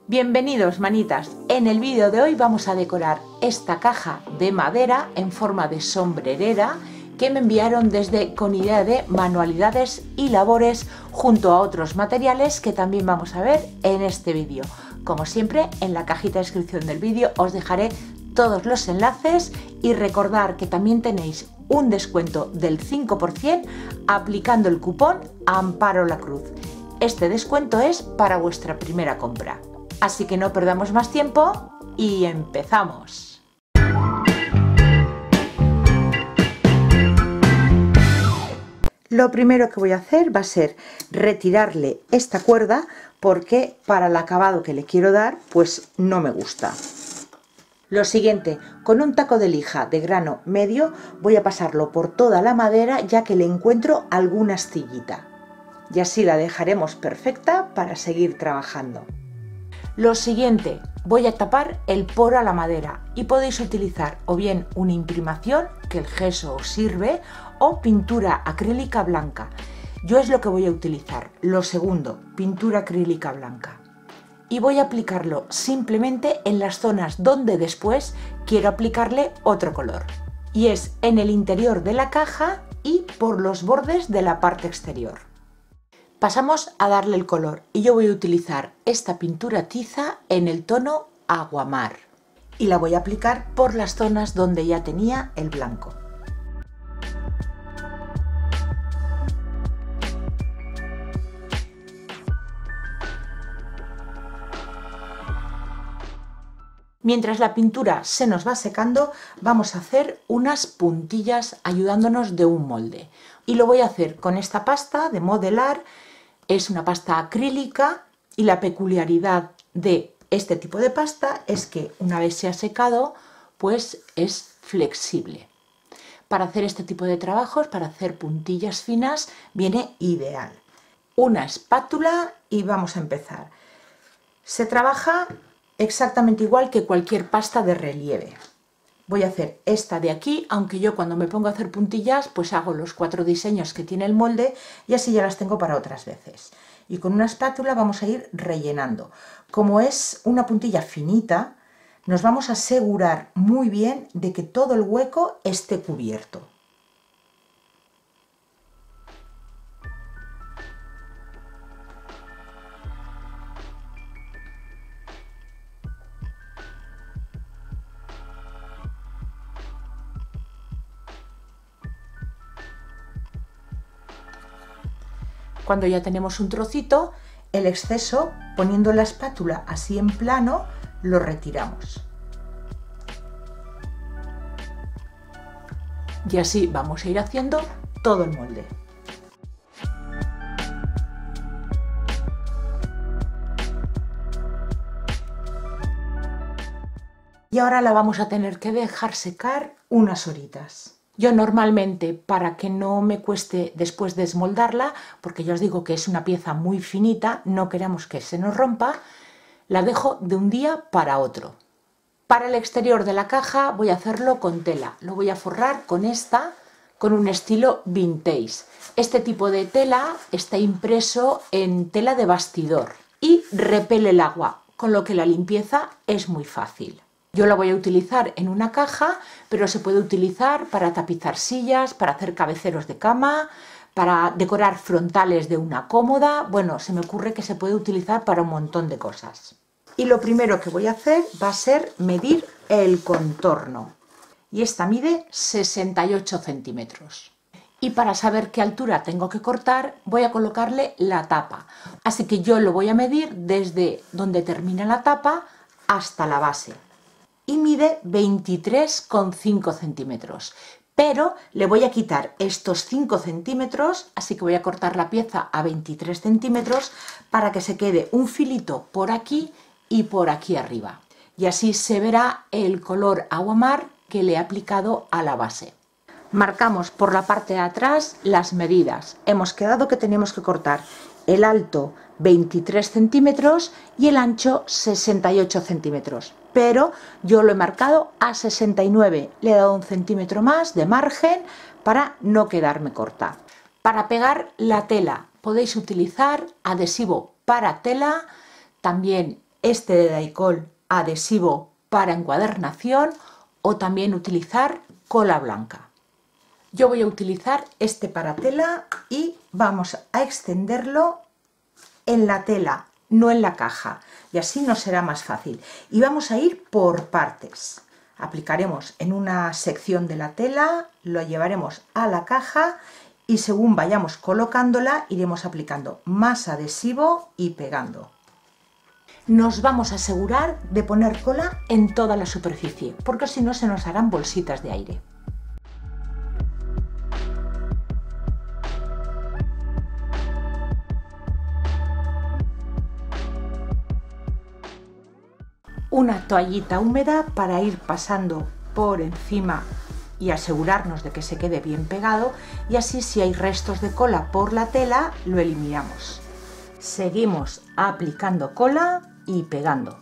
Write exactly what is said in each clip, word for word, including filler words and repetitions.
Bienvenidos manitas, en el vídeo de hoy vamos a decorar esta caja de madera en forma de sombrerera que me enviaron desde Con Idea de Manualidades y Labores junto a otros materiales que también vamos a ver en este vídeo. Como siempre, en la cajita de descripción del vídeo os dejaré todos los enlaces y recordar que también tenéis un descuento del cinco por cien aplicando el cupón Amparo la Cruz. Este descuento es para vuestra primera compra. Así que no perdamos más tiempo y empezamos. Lo primero que voy a hacer va a ser retirarle esta cuerda porque para el acabado que le quiero dar pues no me gusta. Lo siguiente, con un taco de lija de grano medio voy a pasarlo por toda la madera ya que le encuentro alguna astillita. Y así la dejaremos perfecta para seguir trabajando. Lo siguiente, voy a tapar el poro a la madera y podéis utilizar o bien una imprimación, que el gesso os sirve, o pintura acrílica blanca. Yo es lo que voy a utilizar, lo segundo, pintura acrílica blanca. Y voy a aplicarlo simplemente en las zonas donde después quiero aplicarle otro color. Y es en el interior de la caja y por los bordes de la parte exterior. Pasamos a darle el color y yo voy a utilizar esta pintura tiza en el tono aguamar y la voy a aplicar por las zonas donde ya tenía el blanco. Mientras la pintura se nos va secando, vamos a hacer unas puntillas ayudándonos de un molde. Y lo voy a hacer con esta pasta de modelar. Es una pasta acrílica y la peculiaridad de este tipo de pasta es que una vez se ha secado, pues es flexible. Para hacer este tipo de trabajos, para hacer puntillas finas, viene ideal. Una espátula y vamos a empezar. Se trabaja exactamente igual que cualquier pasta de relieve. Voy a hacer esta de aquí, aunque yo cuando me pongo a hacer puntillas pues hago los cuatro diseños que tiene el molde y así ya las tengo para otras veces. Y con una espátula vamos a ir rellenando. Como es una puntilla finita, nos vamos a asegurar muy bien de que todo el hueco esté cubierto. Cuando ya tenemos un trocito, el exceso, poniendo la espátula así en plano, lo retiramos. Y así vamos a ir haciendo todo el molde. Y ahora la vamos a tener que dejar secar unas horitas. Yo normalmente, para que no me cueste después desmoldarla, porque ya os digo que es una pieza muy finita, no queremos que se nos rompa, la dejo de un día para otro. Para el exterior de la caja voy a hacerlo con tela, lo voy a forrar con esta, con un estilo vintage. Este tipo de tela está impreso en tela de bastidor y repele el agua, con lo que la limpieza es muy fácil. Yo la voy a utilizar en una caja, pero se puede utilizar para tapizar sillas, para hacer cabeceros de cama, para decorar frontales de una cómoda. Bueno, se me ocurre que se puede utilizar para un montón de cosas. Y lo primero que voy a hacer va a ser medir el contorno. Y esta mide sesenta y ocho centímetros. Y para saber qué altura tengo que cortar, voy a colocarle la tapa. Así que yo lo voy a medir desde donde termina la tapa hasta la base. Y mide veintitrés coma cinco centímetros, pero le voy a quitar estos cinco centímetros, así que voy a cortar la pieza a veintitrés centímetros para que se quede un filito por aquí y por aquí arriba, y así se verá el color aguamar que le he aplicado a la base. Marcamos por la parte de atrás las medidas. Hemos quedado que teníamos que cortar el alto veintitrés centímetros y el ancho sesenta y ocho centímetros. Pero yo lo he marcado a sesenta y nueve, le he dado un centímetro más de margen para no quedarme corta. Para pegar la tela podéis utilizar adhesivo para tela, también este de Daicol adhesivo para encuadernación o también utilizar cola blanca. Yo voy a utilizar este para tela y vamos a extenderlo en la tela, no en la caja, y así nos será más fácil. Y vamos a ir por partes. Aplicaremos en una sección de la tela, lo llevaremos a la caja y según vayamos colocándola iremos aplicando más adhesivo y pegando. Nos vamos a asegurar de poner cola en toda la superficie, porque si no se nos harán bolsitas de aire. Una toallita húmeda para ir pasando por encima y asegurarnos de que se quede bien pegado, y así si hay restos de cola por la tela lo eliminamos. Seguimos aplicando cola y pegando.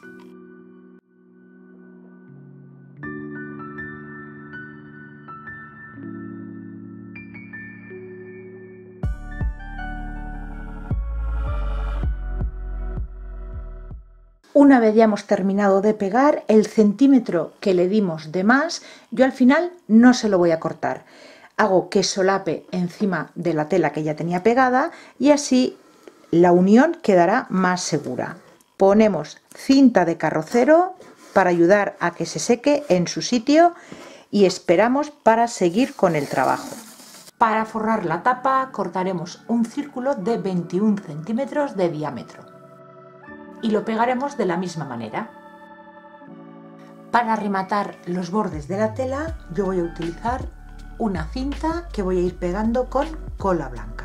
Una vez ya hemos terminado de pegar, el centímetro que le dimos de más, yo al final no se lo voy a cortar. Hago que solape encima de la tela que ya tenía pegada y así la unión quedará más segura. Ponemos cinta de carrocero para ayudar a que se seque en su sitio y esperamos para seguir con el trabajo. Para forrar la tapa cortaremos un círculo de veintiún centímetros de diámetro. Y lo pegaremos de la misma manera. Para rematar los bordes de la tela yo voy a utilizar una cinta que voy a ir pegando con cola blanca.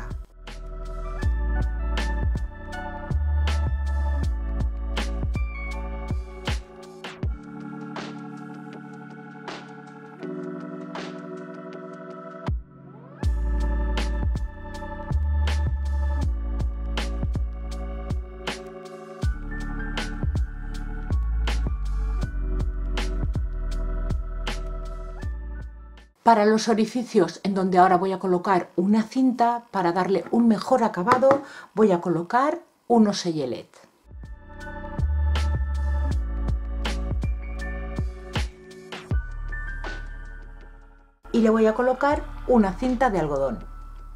Para los orificios en donde ahora voy a colocar una cinta, para darle un mejor acabado, voy a colocar unos sellelet. Y le voy a colocar una cinta de algodón.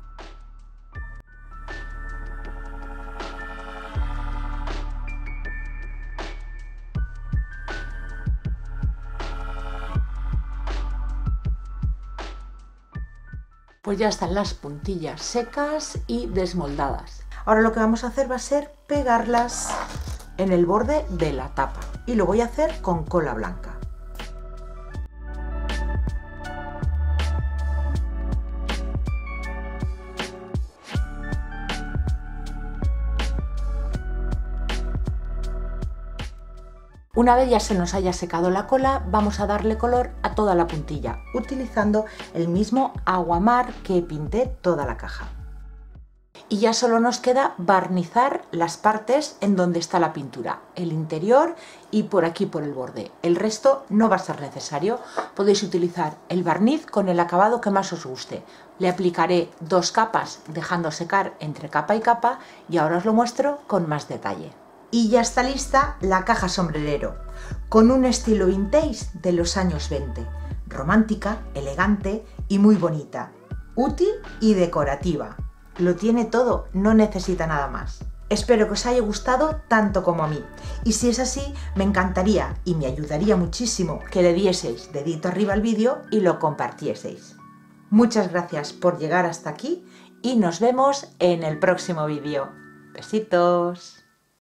Pues ya están las puntillas secas y desmoldadas. Ahora lo que vamos a hacer va a ser pegarlas en el borde de la tapa y lo voy a hacer con cola blanca. Una vez ya se nos haya secado la cola, vamos a darle color a toda la puntilla, utilizando el mismo aguamar que pinté toda la caja. Y ya solo nos queda barnizar las partes en donde está la pintura, el interior y por aquí por el borde. El resto no va a ser necesario, podéis utilizar el barniz con el acabado que más os guste. Le aplicaré dos capas dejando secar entre capa y capa y ahora os lo muestro con más detalle. Y ya está lista la caja sombrerero, con un estilo vintage de los años veinte, romántica, elegante y muy bonita, útil y decorativa. Lo tiene todo, no necesita nada más. Espero que os haya gustado tanto como a mí, y si es así, me encantaría y me ayudaría muchísimo que le dieseis dedito arriba al vídeo y lo compartieseis. Muchas gracias por llegar hasta aquí y nos vemos en el próximo vídeo. Besitos.